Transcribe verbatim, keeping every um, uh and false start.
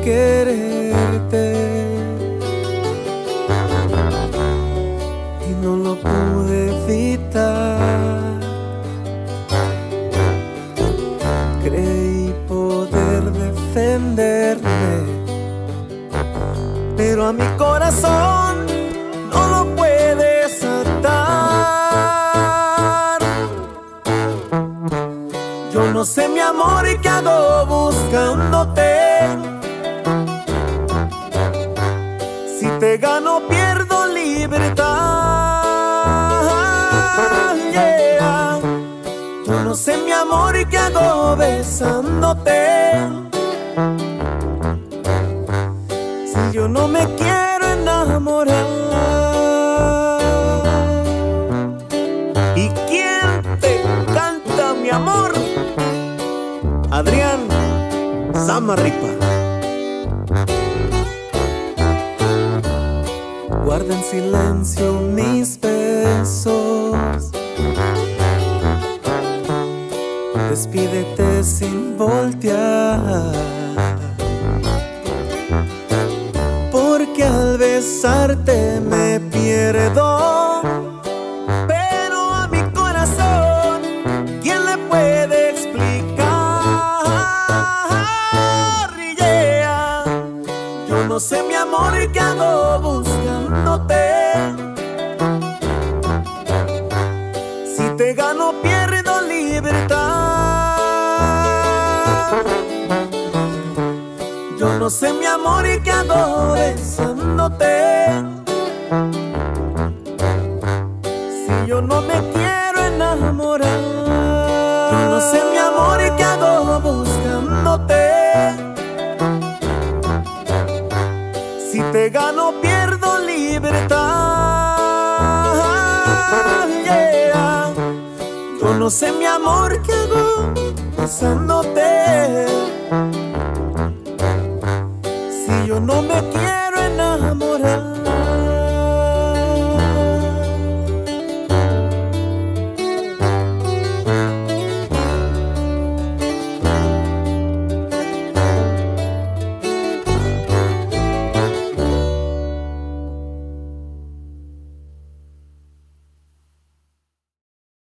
quererte y no lo pude evitar. Creí poder defenderme, pero a mi corazón no lo puedes atar. Yo no sé, mi amor, qué hago buscándote. Si te gano pierdo libertad, yeah. Yo no sé, mi amor, qué hago besándote. Si yo no me quiero enamorar. ¿Y quién te canta, mi amor? Adrián Samarripa. Guarda en silencio mis besos. Despídete sin voltear, porque al besarte me pierdo. Pero a mi corazón, ¿quién le puede explicar? Yeah. Yo no sé, mi amor, qué hago buscándote. Si te gano pierdo libertad. Yo no sé, mi amor, qué hago besándote. Si yo no me quiero enamorar. Yo no sé, mi amor, qué hago buscándote. Si te gano pierdo libertad, yeah. Yo no sé, mi amor, qué hago besándote. Si yo no me quiero enamorar.